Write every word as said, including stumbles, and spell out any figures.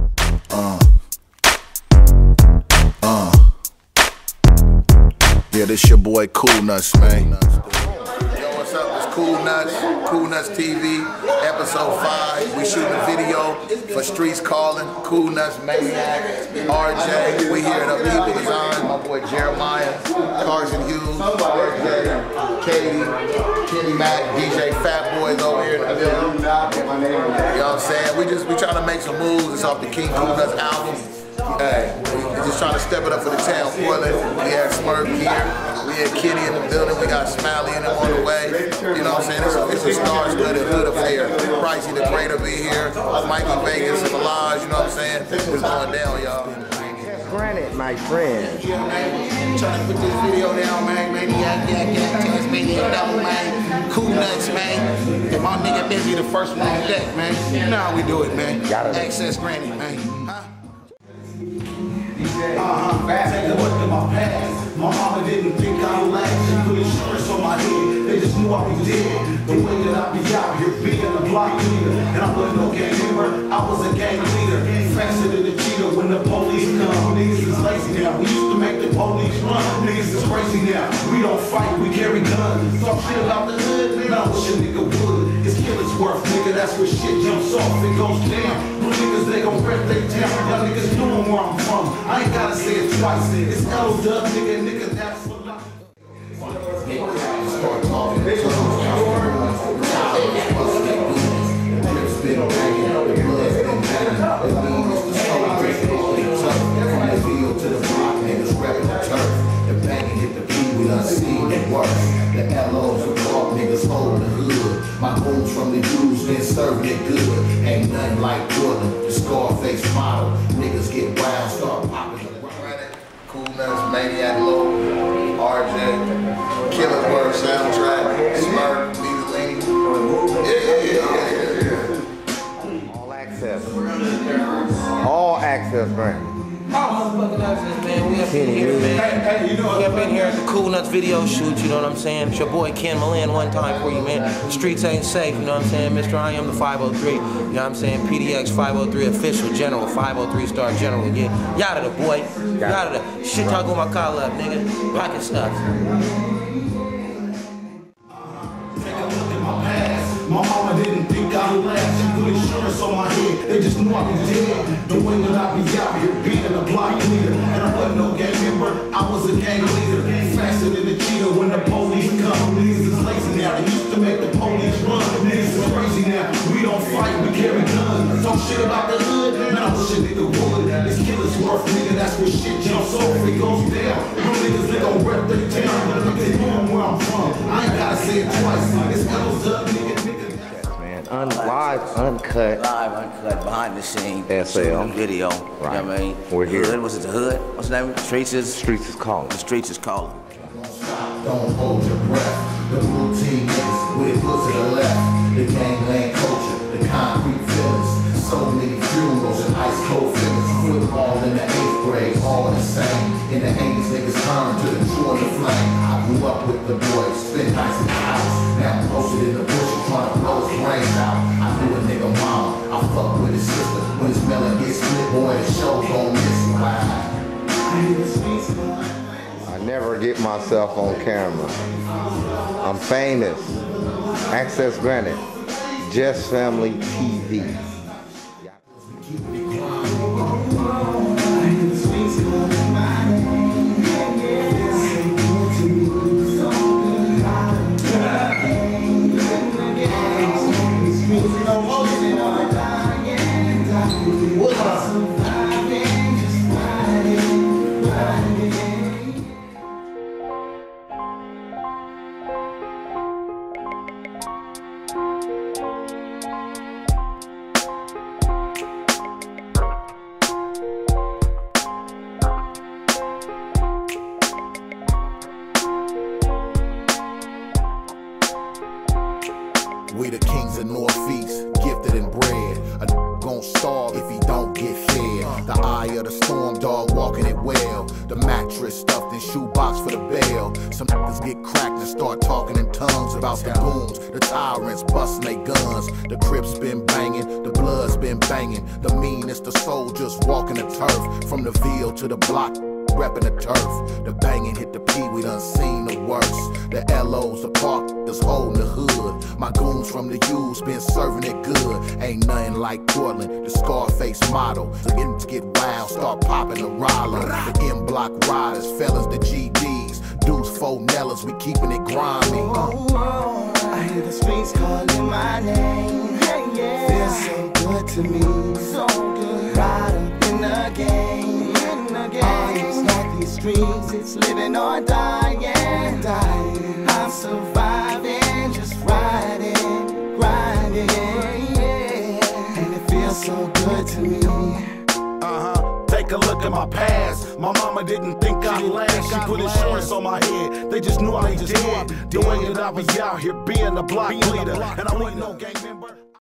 Uh. Uh. Yeah, this your boy Cool Nutz, man. Yo, what's up? It's Cool Nutz, Cool Nutz T V, episode five. We shooting a video for Streets Callin, Cool Nutz, Maniac, Arjay. We here at Up People Design. My boy Jeremiah, Carson Hughes, Arjay, Katie, Kenny Mac, D J Fat Boys over here in the building. You know what I'm saying? We just we trying to make some moves. It's off the King Cool Nutz album. Hey, we just trying to step it up for the town, Portland. We had Smurf here. We had Kitty in the building. We got Smiley and them on the way. You know what I'm saying? It's a, it's a star-studded hood affair. Pricey the Greater be here. Mikey Vegas and Melange, you know what I'm saying? It's going down, y'all. Granted, my friend. Yeah, man. Trying to put this video down, man. Maniac, yak, yak, test, maniac, double, man. Cool Nutz, man. And my nigga busy, the first one on deck, man. You know how we do it, man. Access granted, man. Huh? Uh-huh. Take a look at my past. My mama didn't think I would last. She put insurance on my head. They just knew I was dead. The way that I be out here being a block leader. And I wasn't no gang member, I was a gang leader. Faster than the cheetah when the police come. Niggas is lazy now. We used to make the police run. Niggas is crazy now. We don't fight, we carry guns. Talk shit about the hood, man. I wish a nigga would. It's killer's worth, nigga. That's where shit jumps off. It goes down. Them niggas, they gon' rep they town. Y'all niggas knowin' where I'm from. I ain't gotta say it twice. It's L-Dub, nigga, nigga, that's for life. The L Os who talk niggas hold the hood. My homes from the Jews been serving it good. Ain't nothing like Jordan, the Scarface model. Niggas get wild, start popping the Cool Nutz, Maniac Lok, Arjay, Killer's Word soundtrack, Smurf, Music. Yeah, yeah, yeah, yeah. All access. All access, man. Oh, motherfucking access, man. We up in here, man. Hey, hey, you know we up in here at the Cool Nutz video shoot, you know what I'm saying? It's your boy Ken Milan one time for you, man. The streets ain't safe, you know what I'm saying? Mister I am the five oh three, you know what I'm saying? P D X five oh three official general, five oh three star general, yeah. Yada the boy. Yada the shit talk with my collar up, nigga. Pocket stuff. Take a look at my past. My mama didn't think I would last. She put insurance on my head. They just knew I was dead. The way that I be out here being a block leader. And I wasn't no gang member, I was a gang leader. Faster than the cheetah when the police come. Niggas is lazy now. They used to make the police run. Niggas is crazy now. We don't fight, we carry guns. Talk shit about the hood, man. I wish a nigga would. It's killer's worth, nigga. That's where shit jumps off. It goes down. Them niggas, they gon' rep their town. Niggas knowin' where I'm from. I ain't gotta say it twice. It's L-Dub, nigga, nigga. Un live, uncut. Live, uncut, behind the scene. S L. Video. Right. You know what I mean? We're here. Hood, was it the hood? What's the name? The streets is? Streets is calling. The streets is calling. Don't hold your breath. The routine niggas with it put to the left. The gangland culture, the concrete feelings. So many funerals and ice cold feelings. Football in the eighth grade, all the same. In the eighties, niggas turn to the true and the flame. I grew up with the boys, spent nights in the house. Now I'm posted in the bushes trying to blow his brains out. I knew a nigga mom, I fuck with his sister. When his melon gets split, boy, the show gon' miss you. I never get myself on camera. I'm famous. Access granted. Just Family T V. We the kings of Northeast, gifted and bred. A gon' starve if he don't get fed. The eye of the storm dog walking it well. The mattress stuffed in shoebox for the bail. Some niggas get cracked and start talking in tongues about the goons, the tyrants busting they guns. The Crips been banging, the Bloods been banging. The meanest, the soldiers walking the turf. From the Ville to the block, reppin' the turf. The banging hit the P, we done seen the worst. The L Os, the park, is holding the hood. My goons from the U's been serving it good. Ain't nothing like Portland, the Scarface model. The ends get wild, start popping the Rollo. The M-block riders, fellas, the G Ds. Dudes, four Nellas, we keeping it grimy. Oh, oh, I hear the streets calling my name. Hey, yeah. Feels so good to me, so good. Right up in the game, in the game. Oh, it's not these streets, it's living or dying. dying. I'm surviving, just riding, grinding, yeah. And it feels so good to me. Uh-huh. Take a look at my past. My mama didn't think I'd last. She put insurance on my head. They just knew I was dead. The way that I was out here being a block leader, and I wasn't no gang member.